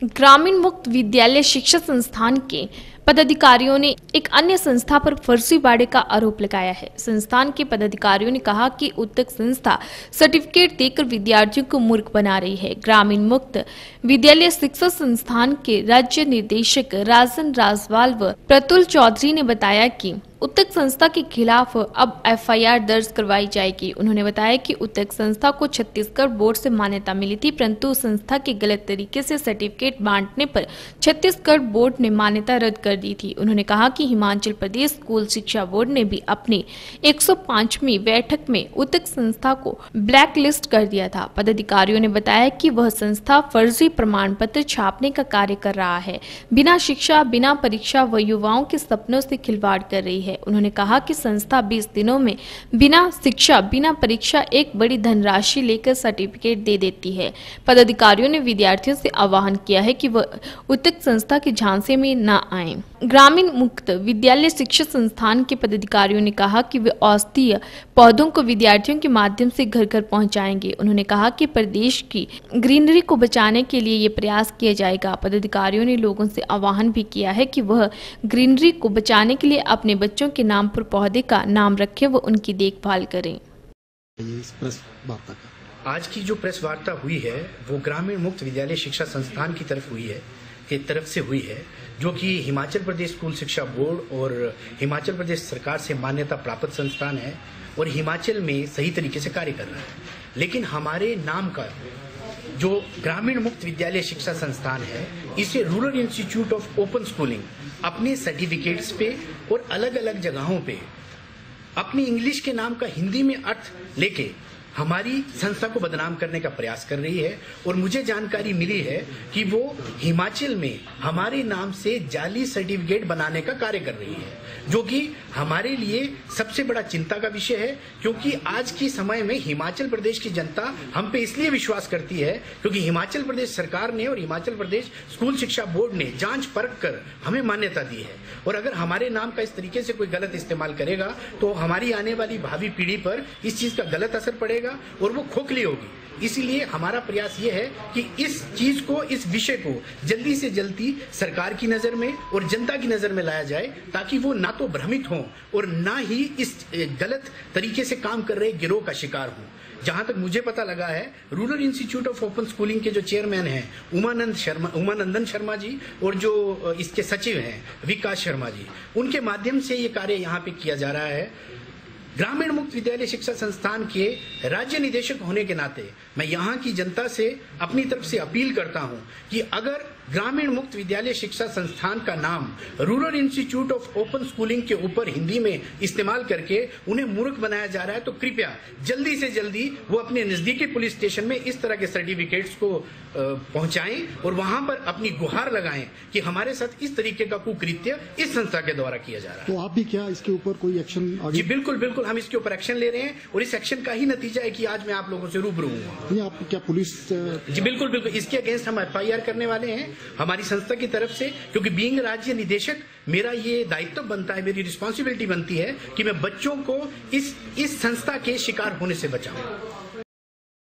ग्रामीण मुक्त विद्यालय शिक्षा संस्थान के पदाधिकारियों ने एक अन्य संस्था पर फर्जीवाड़े का आरोप लगाया है। संस्थान के पदाधिकारियों ने कहा कि उक्त संस्था सर्टिफिकेट देकर विद्यार्थियों को मूर्ख बना रही है। ग्रामीण मुक्त विद्यालय शिक्षा संस्थान के राज्य निदेशक राजन राजवाल व प्रतुल चौधरी ने बताया कि उक्त संस्था के खिलाफ अब एफआईआर दर्ज करवाई जाएगी। उन्होंने बताया कि उक्त संस्था को छत्तीसगढ़ बोर्ड से मान्यता मिली थी, परंतु संस्था के गलत तरीके से सर्टिफिकेट बांटने पर छत्तीसगढ़ बोर्ड ने मान्यता रद्द कर दी थी। उन्होंने कहा कि हिमाचल प्रदेश स्कूल शिक्षा बोर्ड ने भी अपनी 105वीं बैठक में उक्त संस्था को ब्लैक लिस्ट कर दिया था। पदाधिकारियों ने बताया कि वह संस्था फर्जी प्रमाण पत्र छापने का कार्य कर रहा है, बिना शिक्षा, बिना परीक्षा व युवाओं के सपनों से खिलवाड़ कर रही है। उन्होंने कहा कि संस्था 20 दिनों में बिना शिक्षा, बिना परीक्षा एक बड़ी धनराशि लेकर सर्टिफिकेट दे देती है। पदाधिकारियों ने विद्यार्थियों से आह्वान किया है कि वह उक्त संस्था के झांसे में न आएं। ग्रामीण मुक्त विद्यालय शिक्षा संस्थान के पदाधिकारियों ने कहा कि वे औषधीय पौधों को विद्यार्थियों के माध्यम से घर घर पहुंचाएंगे। उन्होंने कहा कि प्रदेश की ग्रीनरी को बचाने के लिए ये प्रयास किया जाएगा। पदाधिकारियों ने लोगों से आह्वान भी किया है कि वह ग्रीनरी को बचाने के लिए अपने बच्चों के नाम पर पौधे का नाम रखें व उनकी देखभाल करें। आज की जो प्रेस वार्ता हुई है वो ग्रामीण मुक्त विद्यालय शिक्षा संस्थान की तरफ से हुई है, जो कि हिमाचल प्रदेश स्कूल शिक्षा बोर्ड और हिमाचल प्रदेश सरकार से मान्यता प्राप्त संस्थान है और हिमाचल में सही तरीके से कार्य कर रहा है। लेकिन हमारे नाम का जो ग्रामीण मुक्त विद्यालय शिक्षा संस्थान है, इसे rural institute of open schooling अपने सर्टिफिकेट्स पे और अलग अलग जगहों पे अपनी इंग्लिश के नाम का हिंदी में अर्थ लेके हमारी संस्था को बदनाम करने का प्रयास कर रही है। और मुझे जानकारी मिली है कि वो हिमाचल में हमारे नाम से जाली सर्टिफिकेट बनाने का कार्य कर रही है, जो कि हमारे लिए सबसे बड़ा चिंता का विषय है, क्योंकि आज के समय में हिमाचल प्रदेश की जनता हम पे इसलिए विश्वास करती है क्योंकि हिमाचल प्रदेश सरकार ने और हिमाचल प्रदेश स्कूल शिक्षा बोर्ड ने जांच परख कर हमें मान्यता दी है। और अगर हमारे नाम का इस तरीके से कोई गलत इस्तेमाल करेगा तो हमारी आने वाली भावी पीढ़ी पर इस चीज का गलत असर पड़ेगा और वो खोखली होगी। इसीलिए हमारा प्रयास ये है कि इस चीज को, इस विषय को जल्दी से जल्दी सरकार की नजर में और जनता की नजर में लाया जाए, ताकि वो ना तो भ्रमित हों और ना ही इस गलत तरीके से काम कर रहे गिरोह का शिकार हों। जहां तक मुझे पता लगा है, rural institute of open schooling के जो चेयरमैन हैं उमानंदन शर्मा जी और जो इसके सचिव हैं विकास शर्मा जी, उनके माध्यम से ये कार्य यहाँ पे किया जा रहा है। ग्रामीण मुक्त विद्यालय शिक्षा संस्थान के राज्य निदेशक होने के नाते मैं यहाँ की जनता से अपनी तरफ से अपील करता हूँ कि अगर ग्रामीण मुक्त विद्यालय शिक्षा संस्थान का नाम rural institute of open schooling के ऊपर हिंदी में इस्तेमाल करके उन्हें मूर्ख बनाया जा रहा है, तो कृपया जल्दी से जल्दी वो अपने नजदीकी पुलिस स्टेशन में इस तरह के सर्टिफिकेट्स को पहुंचाएं और वहां पर अपनी गुहार लगाएं कि हमारे साथ इस तरीके का कुकृत्य इस संस्था के द्वारा किया जा रहा है। तो आप भी क्या इसके ऊपर कोई एक्शन? जी बिल्कुल बिल्कुल, हम इसके ऊपर एक्शन ले रहे हैं और इस एक्शन का ही नतीजा है कि आज मैं आप लोगों से रूबरू हूँ। आप क्या पुलिस? जी बिल्कुल बिल्कुल, इसके अगेंस्ट हम एफआईआर करने वाले हैं हमारी संस्था की तरफ से, क्योंकि बीइंग राज्य निदेशक मेरा ये दायित्व बनता है, मेरी रिस्पॉन्सिबिलिटी बनती है कि मैं बच्चों को इस संस्था के शिकार होने से बचाऊं।